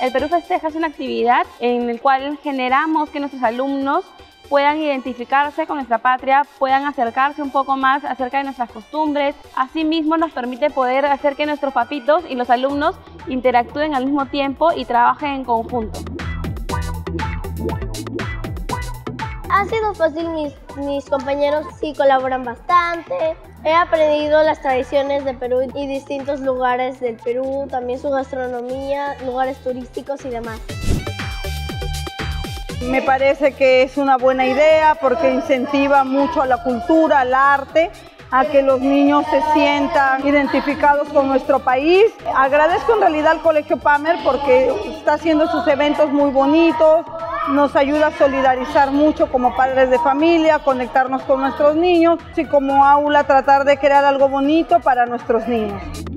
El Perú Festeja es una actividad en la cual generamos que nuestros alumnos puedan identificarse con nuestra patria, puedan acercarse un poco más acerca de nuestras costumbres. Asimismo, nos permite poder hacer que nuestros papitos y los alumnos interactúen al mismo tiempo y trabajen en conjunto. Ha sido fácil, mis compañeros sí colaboran bastante. He aprendido las tradiciones de Perú y distintos lugares del Perú, también su gastronomía, lugares turísticos y demás. Me parece que es una buena idea porque incentiva mucho a la cultura, al arte, a que los niños se sientan identificados con nuestro país. Agradezco en realidad al Colegio Pamer porque está haciendo sus eventos muy bonitos, nos ayuda a solidarizar mucho como padres de familia, conectarnos con nuestros niños y como aula tratar de crear algo bonito para nuestros niños.